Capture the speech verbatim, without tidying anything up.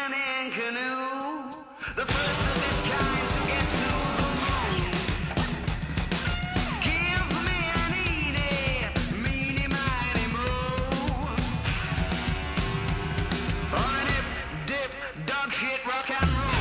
man-in canoe, the first of its kind to get to the moon. Give me an eenie, meenie, miny, moe. On a nip, dip, dog shit, rock and roll.